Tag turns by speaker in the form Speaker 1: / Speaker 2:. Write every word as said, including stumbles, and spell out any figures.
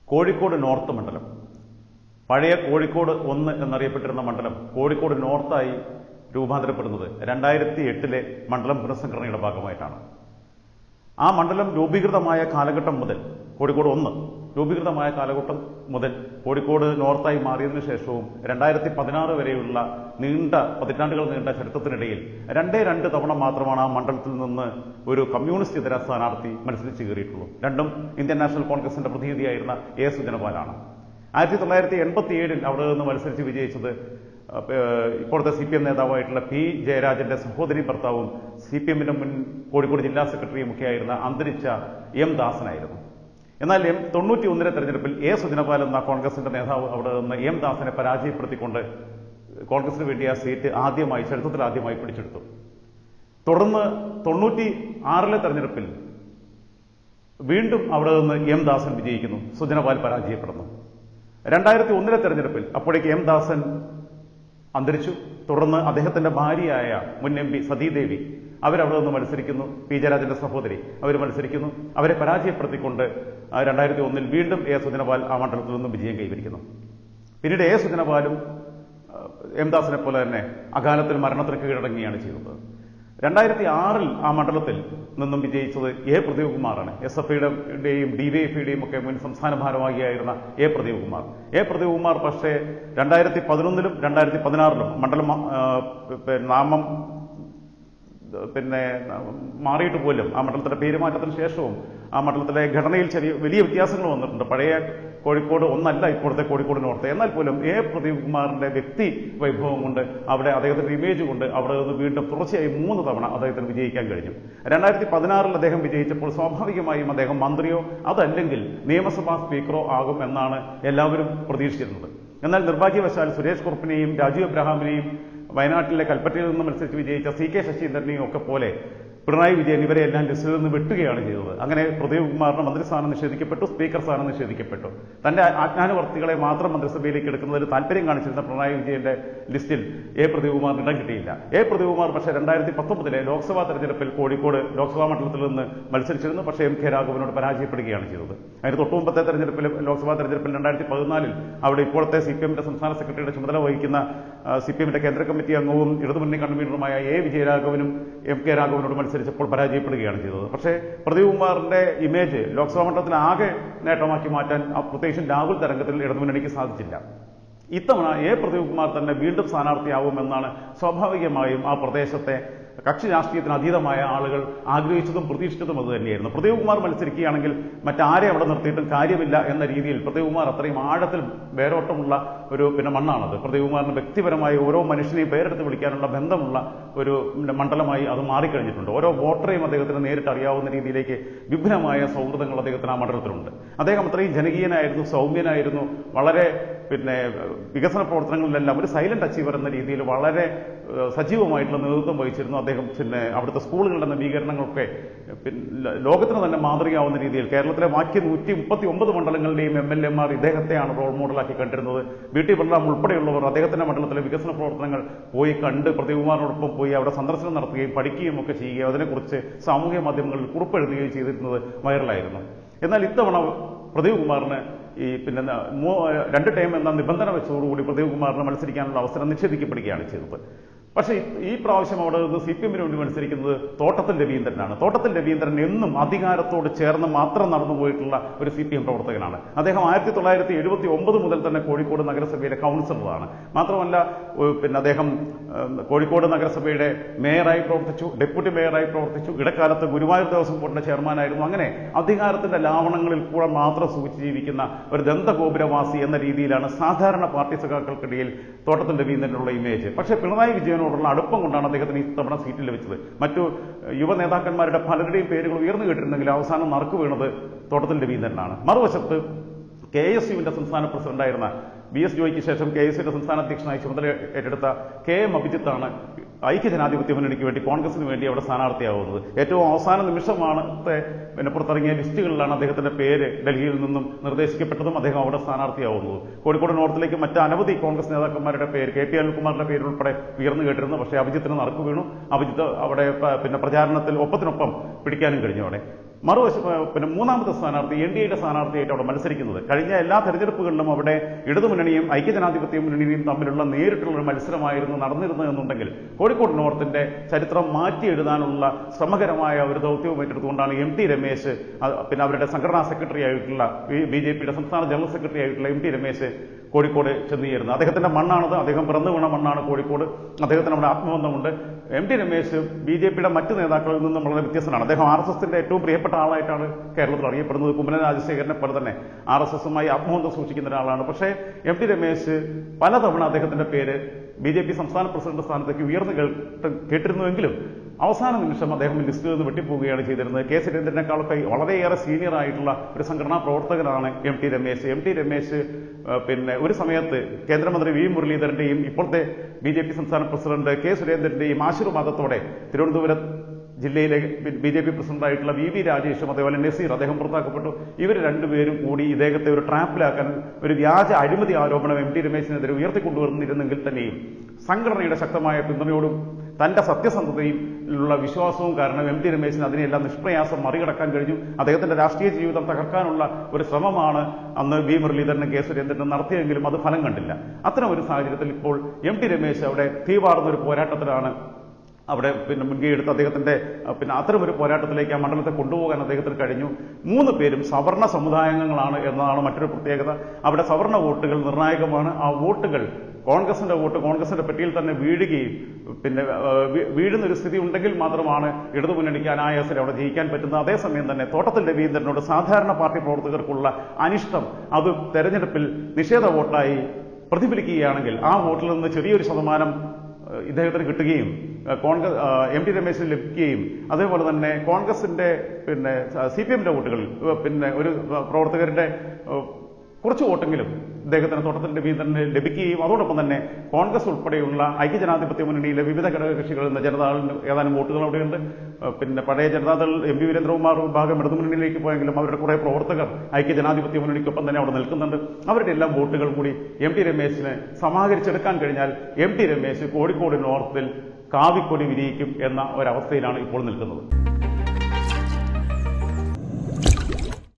Speaker 1: Kozhikode north മണ്ഡലം, പഴയ കോഴിക്കോട് ഒന്ന് എന്നറിയപ്പെട്ടിരുന്ന മണ്ഡലം കോഴിക്കോട് നോർത്തായി രൂപാന്തരപ്പെടുന്നത് രണ്ടായിരത്തി എട്ടിലെ മണ്ഡലം പുനഃസംഘടനയുടെ ഭാഗമായിട്ടാണ്. ആ മണ്ഡലം രൂപീകൃതമായ കാലഘട്ടം മുതൽ കോഴിക്കോട് ഒന്ന് രൂപീകൃതമായ കാലഘട്ടം മുതൽ കോഴിക്കോട് നോർത്തായി മാറിയതിനു ശേഷവും രണ്ടായിരത്തി പതിനാറ് വരെയുള്ള നീണ്ട പതിറ്റാണ്ടുകൾ നീണ്ട ചരിത്രത്തിനിടയിൽ രണ്ടേ രണ്ട് തവണ മാത്രമാണ് ആ മണ്ഡലത്തിൽ നിന്ന് ഒരു കമ്മ്യൂണിസ്റ്റ് ഇതര സ്ഥാനാർത്ഥി മത്സരിച്ച് കയറിയിട്ടുള്ളൂ. രണ്ടും ഇന്ത്യൻ നാഷണൽ കോൺഗ്രസിന്റെ പ്രതിനിധിയായിരുന്ന എ സുജനപാലാണ്. ആയിരത്തി തൊള്ളായിരത്തി എൺപത്തി ഏഴിൽ അവിടെ നിന്ന് മത്സരിച്ച് വിജയിച്ചത് ഇപ്പോഴത്തെ സി പി എം നേതാവായിട്ടുള്ള പി ജയരാജന്റെ സഹോദരി ഭർത്താവും സി പി എമ്മിന്റെ മുൻ കോഴിക്കോട് ജില്ലാ സെക്രട്ടറിയും ഒക്കെ ആയിരുന്ന അന്തരിച്ച എം ദാസനായിരുന്നു. എന്നാൽ എം തൊണ്ണൂറ്റി ഒന്നിലെ തെരഞ്ഞെടുപ്പിൽ എ സുജനപാൽ എന്ന കോൺഗ്രസിന്റെ നേതാവ് അവിടെ നിന്ന് എം ദാസനെ പരാജയപ്പെടുത്തിക്കൊണ്ട് കോൺഗ്രസിന് വേണ്ടി ആ സീറ്റ് ആദ്യമായി ചരിത്രത്തിൽ ആദ്യമായി പിടിച്ചെടുത്തു. തുടർന്ന് തൊണ്ണൂറ്റി ആറിലെ തെരഞ്ഞെടുപ്പിൽ വീണ്ടും അവിടെ നിന്ന് എം ദാസൻ വിജയിക്കുന്നു, സുജനപാൽ പരാജയപ്പെടുന്നു. രണ്ടായിരത്തി ഒന്നിലെ തെരഞ്ഞെടുപ്പിൽ അപ്പോഴേക്ക് എം ദാസൻ അന്തരിച്ചു. തുടർന്ന് അദ്ദേഹത്തിന്റെ ഭാര്യയായ മുൻ എം പി സതീദേവി അവരവിടെ നിന്ന് മത്സരിക്കുന്നു. പി ജയരാജന്റെ സഹോദരി അവർ മത്സരിക്കുന്നു. അവരെ പരാജയപ്പെടുത്തിക്കൊണ്ട് രണ്ടായിരത്തി ഒന്നിൽ വീണ്ടും എ സുജനപാൽ ആ മണ്ഡലത്തിൽ നിന്നും വിജയം കൈവരിക്കുന്നു. പിന്നീട് എ സുജനപാലും എം ദാസിനെ പോലെ തന്നെ അകാലത്തിൽ മരണത്തിന് കീഴടങ്ങുകയാണ് ചെയ്തത്. രണ്ടായിരത്തി ആറിൽ ആ മണ്ഡലത്തിൽ നിന്നും വിജയിച്ചത് എ പ്രദീപ്കുമാറാണ്. എസ് എഫ് ഐയുടെയും ഡി വൈ എഫ് ഐയുടെയും ഒക്കെ മുൻ സംസ്ഥാന ഭാരവാഹിയായിരുന്ന എ പ്രദീപ്കുമാർ. എ പ്രദീപ്കുമാർ പക്ഷേ രണ്ടായിരത്തി പതിനൊന്നിലും രണ്ടായിരത്തി പതിനാറിലും മണ്ഡലം നാമം പിന്നെ മാറിയിട്ട് പോലും ആ മണ്ഡലത്തിന്റെ പേരുമാറ്റത്തിന് ശേഷവും ആ മണ്ഡലത്തിലെ ഘടനയിൽ ചെറിയ വലിയ വ്യത്യാസങ്ങൾ വന്നിട്ടുണ്ട്. പഴയ കോഴിക്കോട് ഒന്നല്ല ഇപ്പോഴത്തെ കോഴിക്കോട് നോർത്ത്. എന്നാൽ പോലും എ പ്രദീപ്കുമാറിന്റെ വ്യക്തി വൈഭവം കൊണ്ട് അവിടെ അദ്ദേഹത്തിന്റെ ഇമേജ് കൊണ്ട് അവിടെ നിന്ന് വീണ്ടും തുടർച്ചയായി മൂന്ന് തവണ അദ്ദേഹത്തിന് വിജയിക്കാൻ കഴിഞ്ഞു. രണ്ടായിരത്തി പതിനാറിൽ അദ്ദേഹം വിജയിച്ചപ്പോൾ സ്വാഭാവികമായും അദ്ദേഹം മന്ത്രിയോ അതല്ലെങ്കിൽ നിയമസഭാ സ്പീക്കറോ ആകും എന്നാണ് എല്ലാവരും പ്രതീക്ഷിച്ചിരുന്നത്. എന്നാൽ നിർഭാഗ്യവശാൽ സുരേഷ് കുറുപ്പിനെയും രാജീവ് എബ്രഹാമിനെയും വയനാട്ടിലെ കൽപ്പറ്റയിൽ നിന്ന് മത്സരിച്ച് വിജയിച്ച സി കെ ശശീന്ദ്രനെയും ഒക്കെ പോലെ പിണറായി വിജയൻ ഇവരെ എല്ലാം ലിസ്റ്റിൽ നിന്ന് വെട്ടുകയാണ് ചെയ്തത്. അങ്ങനെ പ്രദീപ്കുമാറിന് മന്ത്രിസ്ഥാനം നിഷേധിക്കപ്പെട്ടു, സ്പീക്കർ സ്ഥാനം നിഷേധിക്കപ്പെട്ടു. തന്റെ ആജ്ഞാനുവർത്തികളെ മാത്രം മന്ത്രിസഭയിലേക്ക് എടുക്കുന്നതിൽ താല്പര്യം കാണിച്ചിരുന്ന പിണറായി വിജയന്റെ ലിസ്റ്റിൽ എ പ്രദീപ്കുമാറിന് ഇടം കിട്ടിയില്ല. എ പ്രദീപ്കുമാർ പക്ഷേ രണ്ടായിരത്തി പത്തൊമ്പതിലെ ലോക്സഭാ തെരഞ്ഞെടുപ്പിൽ കോഴിക്കോട് ലോക്സഭാ മണ്ഡലത്തിൽ നിന്ന് മത്സരിച്ചിരുന്നു. പക്ഷേ എം കെ രാഘവനോട് പരാജയപ്പെടുകയാണ് ചെയ്തത്. അതിന് തൊട്ടുമുമ്പത്തെ തെരഞ്ഞെടുപ്പിൽ ലോക്സഭാ തെരഞ്ഞെടുപ്പിൽ രണ്ടായിരത്തി പതിനാലിൽ അവിടെ ഇപ്പോഴത്തെ സി പി എമ്മിന്റെ സംസ്ഥാന സെക്രട്ടറിയുടെ ചുമതല വഹിക്കുന്ന സി പി എമ്മിന്റെ കേന്ദ്ര കമ്മിറ്റി അംഗവും ഇടതുമുന്നണി കൺവീനറുമായ എ വിജയരാഘവനും എം കെ രാഘവനോട് മത്സരിച്ചപ്പോൾ പരാജയപ്പെടുകയാണ് ചെയ്തത്. പക്ഷേ പ്രദീപ്കുമാറിന്റെ ഇമേജ് ലോക്സഭാ മണ്ഡലത്തിൽ ആകെ നേട്ടമാക്കി മാറ്റാൻ പ്രത്യേകിച്ചും രാഹുൽ തരംഗത്തിൽ ഇടതുമുന്നണിക്ക് സാധിച്ചില്ല. ഇത്തവണ എ പ്രദീപ്കുമാർ തന്നെ വീണ്ടും സ്ഥാനാർത്ഥിയാവുമെന്നാണ് സ്വാഭാവികമായും ആ പ്രദേശത്തെ കക്ഷി രാഷ്ട്രീയത്തിന് അതീതമായ ആളുകൾ ആഗ്രഹിച്ചതും പ്രതീക്ഷിച്ചതും അത് തന്നെയായിരുന്നു. പ്രദീപ്കുമാർ മത്സരിക്കുകയാണെങ്കിൽ മറ്റാരെ അവിടെ നിർത്തിയിട്ടും കാര്യമില്ല എന്ന രീതിയിൽ പ്രദീപ്കുമാർ അത്രയും ആഴത്തിൽ വേരോട്ടമുള്ള ഒരു പിന്നെ മണ്ണാണത്. പ്രദീപ്കുമാറിന് വ്യക്തിപരമായി ഓരോ മനുഷ്യനെയും പേരെടുത്ത് വിളിക്കാനുള്ള ബന്ധമുള്ള ഒരു മണ്ഡലമായി അത് മാറിക്കഴിഞ്ഞിട്ടുണ്ട്. ഓരോ വോട്ടറെയും അദ്ദേഹത്തിന് നേരിട്ട് അറിയാവുന്ന രീതിയിലേക്ക് വിപുലമായ സൗഹൃദങ്ങൾ അദ്ദേഹത്തിന് ആ മണ്ഡലത്തിലുണ്ട്. അദ്ദേഹം അത്രയും ജനകീയനായിരുന്നു, സൗമ്യനായിരുന്നു, വളരെ പിന്നെ വികസന പ്രവർത്തനങ്ങളിലെല്ലാം ഒരു സൈലന്റ് അച്ചീവർ എന്ന രീതിയിൽ വളരെ സജീവമായിട്ടുള്ള നേതൃത്വം വഹിച്ചിരുന്നു അദ്ദേഹം. പിന്നെ അവിടുത്തെ സ്കൂളുകളുടെ നവീകരണങ്ങളൊക്കെ ലോകത്തിന് തന്നെ മാതൃകയാവുന്ന രീതിയിൽ കേരളത്തിലെ ബാക്കി നൂറ്റി മുപ്പത്തി ഒമ്പത് മണ്ഡലങ്ങളുടെയും എം എൽ എമാർ ഇദ്ദേഹത്തെയാണ് റോൾ മോഡലാക്കി കണ്ടിരുന്നത്. ബി ടി ബൽറാം ഉൾപ്പെടെയുള്ളവർ അദ്ദേഹത്തിന്റെ മണ്ഡലത്തിലെ വികസന പ്രവർത്തനങ്ങൾ പോയി കണ്ട് പ്രദീപ്കുമാറിനോടൊപ്പം പോയി അവിടെ സന്ദർശനം നടത്തുകയും പഠിക്കുകയും ഒക്കെ ചെയ്യുകയും അതിനെക്കുറിച്ച് സാമൂഹ്യ മാധ്യമങ്ങളിൽ കുറിപ്പെഴുതുകയും ചെയ്തിരുന്നത് വൈറലായിരുന്നു. എന്നാൽ ഇത്തവണ പ്രദീപ്കുമാറിന് ഈ പിന്നെ രണ്ട് ടൈം എന്ന നിബന്ധന വെച്ചതോടുകൂടി പ്രദീപ്കുമാറിന് മത്സരിക്കാനുള്ള അവസരം നിഷേധിക്കപ്പെടുകയാണ് ചെയ്തത്. പക്ഷേ ഈ പ്രാവശ്യം അവിടെ നിന്ന് സി പി എമ്മിന് വേണ്ടി മത്സരിക്കുന്നത് തോട്ടത്തിൽ രവീന്ദ്രനാണ്. തോട്ടത്തിൽ രവീന്ദ്രൻ എന്നും അധികാരത്തോട് ചേർന്ന് മാത്രം നടന്നുപോയിട്ടുള്ള ഒരു സി പി എം പ്രവർത്തകനാണ്. അദ്ദേഹം ആയിരത്തി തൊള്ളായിരത്തി എഴുപത്തി ഒമ്പത് മുതൽ തന്നെ കോഴിക്കോട് നഗരസഭയിലെ കൗൺസിലറാണ്. മാത്രമല്ല പിന്നെ അദ്ദേഹം കോഴിക്കോട് നഗരസഭയുടെ മേയറായി പ്രവർത്തിച്ചു, ഡെപ്യൂട്ടി മേയറായി പ്രവർത്തിച്ചു, ഇടക്കാലത്ത് ഗുരുവായൂർ ദേവസ്വം ബോർഡിന്റെ ചെയർമാനായിരുന്നു. അങ്ങനെ അധികാരത്തിന്റെ ലാവണങ്ങളിൽ കൂടെ മാത്രം സൂക്ഷിച്ച് ജീവിക്കുന്ന ഒരു ദന്തഗോപുരവാസി എന്ന രീതിയിലാണ് സാധാരണ പാർട്ടി സഖാക്കൾക്കിടയിൽ തോട്ടത്തിൽ രവീന്ദ്രനുള്ള ഇമേജ്. പക്ഷേ പിണറായി വിജയനോടുള്ള അടുപ്പം കൊണ്ടാണ് അദ്ദേഹത്തിന് ഇത്തവണ സീറ്റ് ലഭിച്ചത്. മറ്റു യുവ നേതാക്കന്മാരുടെ പലരുടെയും പേരുകൾ ഉയർന്നു കേട്ടിരുന്നെങ്കിൽ അവസാനം നറുക്ക് വീണത് തോട്ടത്തിൽ രവീന്ദ്രനാണ്. മറുവശത്ത് കെ എസ് യുവിന്റെ സംസ്ഥാന പ്രസിഡന്റായിരുന്ന ബി എസ് ജോയിക്ക് ശേഷം കെ എസ് യുടെ സംസ്ഥാന അധ്യക്ഷനായി ചുമതല ഏറ്റെടുത്ത കെ എം അഭിജിത്താണ് ഐക്യജനാധിപത്യ മുന്നണിക്ക് വേണ്ടി കോൺഗ്രസിന് വേണ്ടി അവിടെ സ്ഥാനാർത്ഥിയാവുന്നത്. ഏറ്റവും അവസാന നിമിഷമാണ് പിന്നെ പുറത്തിറങ്ങിയ ലിസ്റ്റുകളിലാണ് അദ്ദേഹത്തിന്റെ പേര് ഡൽഹിയിൽ നിന്നും നിർദ്ദേശിക്കപ്പെട്ടതും അദ്ദേഹം അവിടെ സ്ഥാനാർത്ഥിയാവുന്നത്. കോഴിക്കോട് നോർത്തിലേക്ക് മറ്റ് അനവധി കോൺഗ്രസ് നേതാക്കന്മാരുടെ പേര് കെ പി അനിൽകുമാറിന്റെ പേര് ഉൾപ്പെടെ ഉയർന്നു കേട്ടിരുന്നു. പക്ഷേ അഭിജിത്തിന് നറുക്ക് വീണു. അഭിജിത്ത് അവിടെ പിന്നെ പ്രചാരണത്തിൽ ഒപ്പത്തിനൊപ്പം പിടിക്കാനും കഴിഞ്ഞു. അവിടെ മറുവശം പിന്നെ മൂന്നാമത്തെ സ്ഥാനാർത്ഥി എൻ ഡി എയുടെ സ്ഥാനാർത്ഥിയായിട്ട് അവിടെ മത്സരിക്കുന്നത്. കഴിഞ്ഞ എല്ലാ തെരഞ്ഞെടുപ്പുകളിലും അവിടെ ഇടതുമുന്നണിയും ഐക്യജനാധിപത്യ മുന്നണിയും തമ്മിലുള്ള നേരിട്ടുള്ള ഒരു മത്സരമായിരുന്നു നടന്നിരുന്നത് എന്നുണ്ടെങ്കിൽ കോഴിക്കോട് നോർത്തിന്റെ ചരിത്രം മാറ്റി എഴുതാനുള്ള ശ്രമകരമായ ഒരു ദൗത്യവും ഏറ്റെടുത്തുകൊണ്ടാണ് എം ടി രമേശ് പിന്നെ അവരുടെ സംഘടനാ സെക്രട്ടറി ആയിട്ടുള്ള ബി ജെ പിയുടെ സംസ്ഥാന ജനറൽ സെക്രട്ടറി ആയിട്ടുള്ള എം ടി രമേശ് കോഴിക്കോട് ചെന്നുചേരുന്നത്. അദ്ദേഹത്തിന്റെ മണ്ണാണത്, അദ്ദേഹം പിറന്നു വീണ മണ്ണാണ് കോഴിക്കോട്, അദ്ദേഹത്തിന് അവിടെ ആത്മബന്ധമുണ്ട്. M T Ramesh B J പിയുടെ മറ്റ് നേതാക്കളിൽ നിന്നും വളരെ വ്യത്യസ്തനാണ്. അദ്ദേഹം ആർ എസ് എസിന്റെ ഏറ്റവും പ്രിയപ്പെട്ട ആളായിട്ടാണ് കേരളത്തിൽ അറിയപ്പെടുന്നത്. കുമ്മനം രാജശേഖരനെ പോലെ തന്നെ ആർ എസ് എസുമായി ആത്മബന്ധം സൂക്ഷിക്കുന്ന ഒരാളാണ്. പക്ഷേ എം ടി രമേശ് പലതവണ അദ്ദേഹത്തിന്റെ പേര് ബി ജെ പി സംസ്ഥാന പ്രസിഡന്റ് സ്ഥാനത്തേക്ക് ഉയർന്നു കേട്ടിരുന്നുവെങ്കിലും അവസാന നിമിഷം അദ്ദേഹം ലിസ്റ്റിൽ നിന്ന് വെട്ടിപ്പോവുകയാണ് ചെയ്തിരുന്നത്. കെ സുരേന്ദ്രനേക്കാളൊക്കെ വളരെയേറെ സീനിയർ ആയിട്ടുള്ള ഒരു സംഘടനാ പ്രവർത്തകനാണ് M T Ramesh. M T Ramesh പിന്നെ ഒരു സമയത്ത് കേന്ദ്രമന്ത്രി വി മുരളീധരന്റെയും ഇപ്പോഴത്തെ ബി ജെ പി സംസ്ഥാന പ്രസിഡന്റ് കെ സുരേന്ദ്രന്റെയും ആശീർവാദത്തോടെ തിരുവനന്തപുരം ജില്ലയിലെ ബി ജെ പി പ്രസിഡന്റായിട്ടുള്ള വി വി രാജേഷും അതേപോലെ നസീർ അദ്ദേഹം പുറത്താക്കപ്പെട്ടു. ഇവർ രണ്ടുപേരും കൂടി ഇദ്ദേഹത്തെ ഒരു ട്രാപ്പിലാക്കാൻ ഒരു വ്യാജ അഴിമതി ആരോപണം എം ടി രമേശിനെതിരെ ഉയർത്തിക്കൊണ്ടുവന്നിരുന്നെങ്കിൽ തന്നെയും സംഘടനയുടെ ശക്തമായ പിന്തുണയോടും തന്റെ സത്യസന്ധതയിലുള്ള വിശ്വാസവും കാരണം എം ടി രമേശിന് അതിനെല്ലാം നിഷ്പ്രയാസം മറികടക്കാൻ കഴിഞ്ഞു. അദ്ദേഹത്തിന്റെ രാഷ്ട്രീയ ജീവിതം തകർക്കാനുള്ള ഒരു ശ്രമമാണ് അന്ന് വി മുരളീധരനും കെ സുരേന്ദ്രനും നടത്തിയെങ്കിലും അത് ഫലം കണ്ടില്ല. അത്തരം ഒരു സാഹചര്യത്തിൽ ഇപ്പോൾ എം ടി രമേശ് അവിടെ തീവാർന്ന ഒരു പോരാട്ടത്തിലാണ് അവിടെ പിന്നെ മുൻകൈ എടുത്ത് അദ്ദേഹത്തിന്റെ പിന്നെ അത്തരമൊരു പോരാട്ടത്തിലേക്ക് ആ മണ്ഡലത്തെ കൊണ്ടുപോകാൻ അദ്ദേഹത്തിന് കഴിഞ്ഞു. മൂന്ന് പേരും സവർണ സമുദായാംഗങ്ങളാണ് എന്നതാണ് മറ്റൊരു പ്രത്യേകത. അവിടെ സവർണ വോട്ടുകൾ നിർണായകമാണ്. ആ വോട്ടുകൾ കോൺഗ്രസിന്റെ വോട്ട് കോൺഗ്രസിന്റെ പെട്ടിയിൽ തന്നെ വീഴുകയും പിന്നെ വീഴുന്നൊരു സ്ഥിതി ഉണ്ടെങ്കിൽ മാത്രമാണ് ഇടതുമുന്നണിക്ക് അനായാസര അവിടെ ജയിക്കാൻ പറ്റുന്നത്. അതേസമയം തന്നെ തോട്ടത്തിൽ രവീന്ദ്രനോട് സാധാരണ പാർട്ടി പ്രവർത്തകർക്കുള്ള അനിഷ്ടം അത് തെരഞ്ഞെടുപ്പിൽ നിഷേധ വോട്ടായി പ്രതിഫലിക്കുകയാണെങ്കിൽ ആ വോട്ടിൽ നിന്ന് ചെറിയൊരു ശതമാനം ഇദ്ദേഹത്തിന് കിട്ടുകയും കോൺഗ്രസ് എം ടി രമേശിന് ലഭിക്കുകയും അതേപോലെ തന്നെ കോൺഗ്രസിന്റെ പിന്നെ സി പി എമ്മിന്റെ വോട്ടുകളിൽ പിന്നെ ഒരു പ്രവർത്തകരുടെ കുറച്ച് വോട്ടെങ്കിലും ഇദ്ദേഹത്തിന് തോട്ടത്തിൽ രവീന്ദ്രന് ലഭിക്കുകയും അതോടൊപ്പം തന്നെ കോൺഗ്രസ് ഉൾപ്പെടെയുള്ള ഐക്യജനാധിപത്യ മുന്നണിയിലെ വിവിധ ഘടകകക്ഷികളിൽ നിന്ന് ജനതാദളിന് ഏതാനും വോട്ടുകൾ അവിടെയുണ്ട്. പിന്നെ പഴയ ജനതാദൾ എം പി വീരേന്ദ്രകുമാർ വിഭാഗം ഇടതുമുന്നണിയിലേക്ക് പോയെങ്കിലും അവരുടെ കുറെ പ്രവർത്തകർ ഐക്യജനാധിപത്യ മുന്നണിക്കൊപ്പം തന്നെ അവിടെ നിൽക്കുന്നുണ്ട്. അവരുടെ എല്ലാം വോട്ടുകൾ കൂടി എം ടി രമേശിന് സമാഹരിച്ചെടുക്കാൻ കഴിഞ്ഞാൽ എം ടി രമേശ് കോഴിക്കോട് നോർത്തിൽ കാവിക്കൊടി വിരിയിക്കും എന്ന ഒരവസ്ഥയിലാണ് ഇപ്പോൾ നിൽക്കുന്നത്.